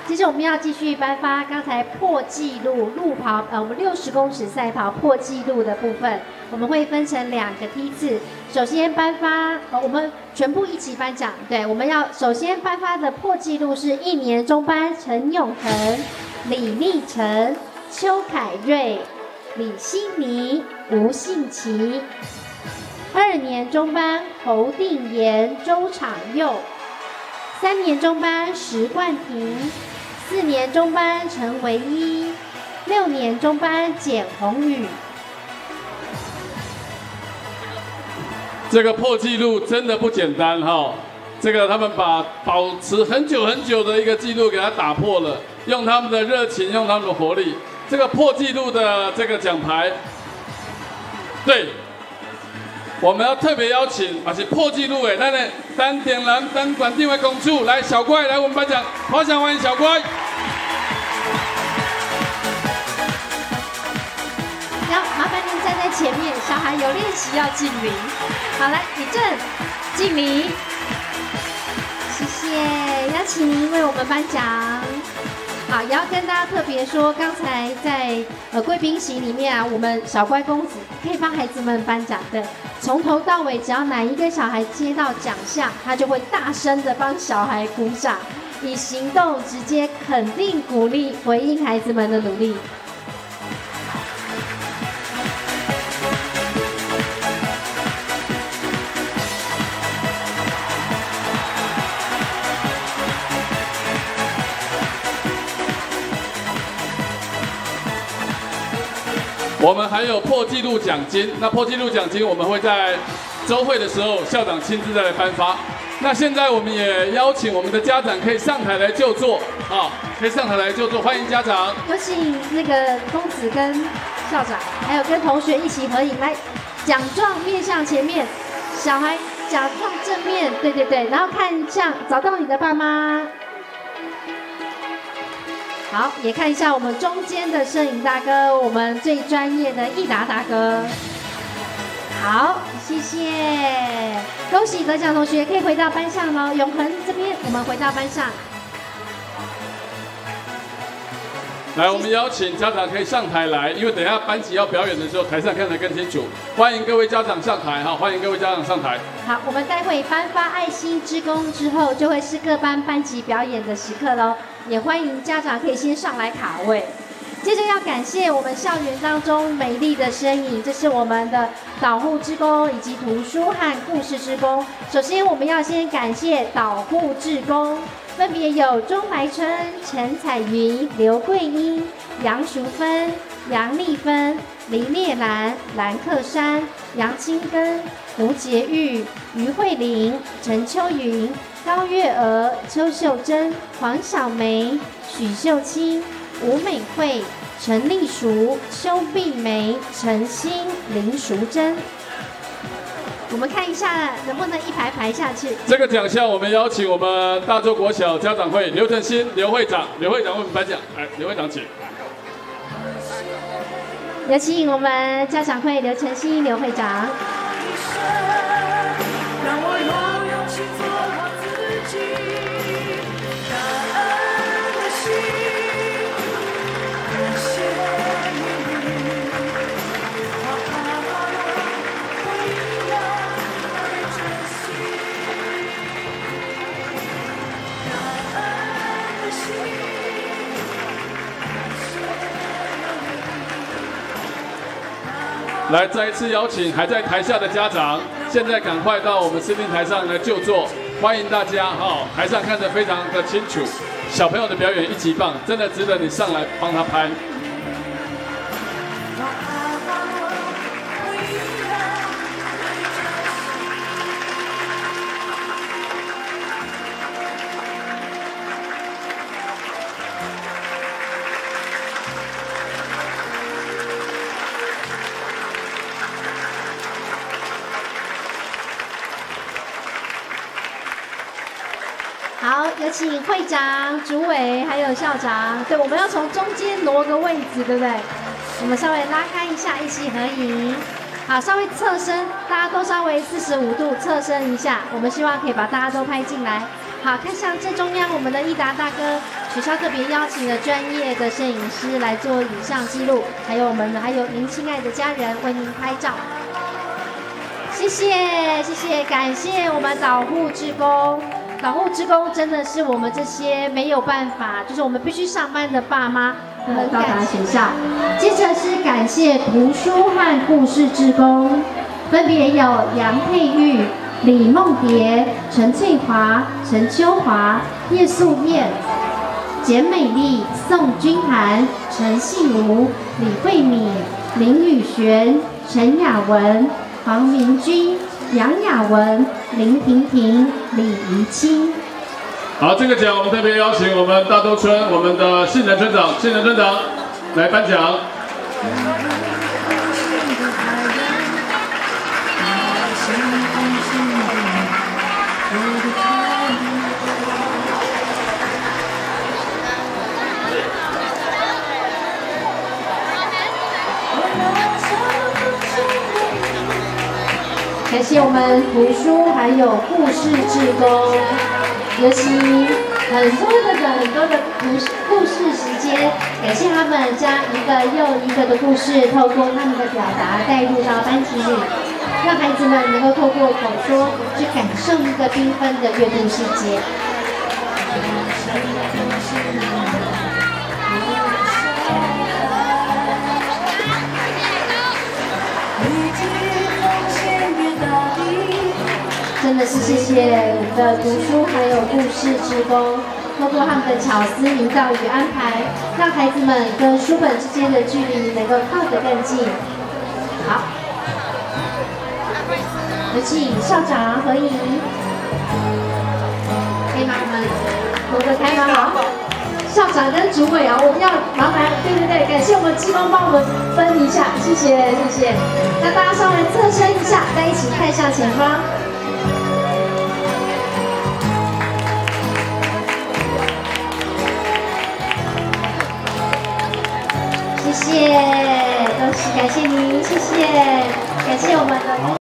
接着我们要继续颁发刚才破纪录路跑，我们60公尺赛跑破纪录的部分，我们会分成2个梯次。首先颁发，我们全部一起颁奖。对，我们要首先颁发的破纪录是1年中班陈永恒、李立成、邱凯瑞、李希妮、吴信琪。2年中班侯定妍、周昶佑。3年中班石冠廷。4年中班陈维一，6年中班简宏宇。 这个破纪录真的不简单哈，这个他们把保持很久很久的一个纪录给它打破了，用他们的热情，用他们的活力。这个破纪录的这个奖牌，对，我们要特别邀请，而且破纪录诶，那单点蓝单管定位公主来，小怪来我们颁奖，好想欢迎小怪。 麻烦您站在前面，小孩有练习要敬礼。好，来举正，敬礼。谢谢，邀请您为我们颁奖。好，也要跟大家特别说，刚才在贵宾席里面啊，我们小乖公子可以帮孩子们颁奖的，从头到尾，只要哪一个小孩接到奖项，他就会大声的帮小孩鼓掌，以行动直接肯定、鼓励、回应孩子们的努力。 我们还有破纪录奖金，那破纪录奖金我们会在周会的时候校长亲自再来颁发。那现在我们也邀请我们的家长可以上台来就座啊，可以上台来就座，欢迎家长。 有请那个公子跟校长，还有跟同学一起合影，来，奖状面向前面，小孩奖状正面，对，然后看向找到你的爸妈。好，也看一下我们中间的摄影大哥，我们最专业的益达大哥。好，谢谢，恭喜得奖同学可以回到班上喽。永恒这边，我们回到班上。 来，我们邀请家长可以上台来，因为等一下班级要表演的时候，台上看得更清楚。欢迎各位家长上台哈，欢迎各位家长上台。 好，我们待会颁发爱心之功之后，就会是各班班级表演的时刻喽。也欢迎家长可以先上来卡位。接着要感谢我们校园当中美丽的身影，这是我们的导护志工以及图书和故事志工。首先，我们要先感谢导护志工，分别有钟来春、陈彩云、刘桂英、杨淑芬、杨丽芬、林烈兰、兰克山、杨清根、胡洁玉、于慧玲、陈秋云、高月娥、邱秀珍、黄小梅、许秀清、吴美惠、陈丽淑、邱碧梅、陈欣、林淑珍。我们看一下能不能一排排下去。 这个奖项我们邀请我们大洲国小家长会刘成新刘会长为我们颁奖。来，刘会长请。 有请我们家长会刘成新刘会长。 来，再一次邀请还在台下的家长，现在赶快到我们司令台上来就座，欢迎大家哈！台上看得非常的清楚，小朋友的表演一级棒，真的值得你上来帮他拍。 好，有请会长、主委还有校长。对，我们要从中间挪个位置，对不对？我们稍微拉开一下，一起合影。好，稍微侧身，大家都稍微45度侧身一下。我们希望可以把大家都拍进来。好，看向正中央，我们的益达大哥学校特别邀请了专业的摄影师来做影像记录，还有您亲爱的家人为您拍照。谢谢，感谢我们导护志工。导护志工真的是我们这些没有办法，就是我们必须上班的爸妈很到达学校。接着是感谢图书和故事志工，分别有杨佩玉、李梦蝶、陈翠华、陈秋华、叶素燕、简美丽、宋君涵、陈信如、李慧敏、林宇璇、陈雅文、黄明君、杨雅文、林婷婷、李怡清。 好，这个奖我们特别邀请我们大洲村我们的信仁村长来颁奖。 感谢我们图书还有故事志工，尤其很多的故事时间，感谢他们将一个又一个的故事，透过他们的表达带入到班级里，让孩子们能够透过口说去感受一个缤纷的阅读世界。真的是谢谢我们的读书还有故事志工，透过他们的巧思营造与安排，让孩子们跟书本之间的距离能够靠得更近。好，有请校长合影，可以吗？我们挪得开吗？好，校长跟主委啊，我们要麻烦，对，感谢我们志工帮我们分一下，谢谢。那大家稍微侧身一下，再一起看向前方。谢谢，都是感谢您，谢谢，感谢我们的。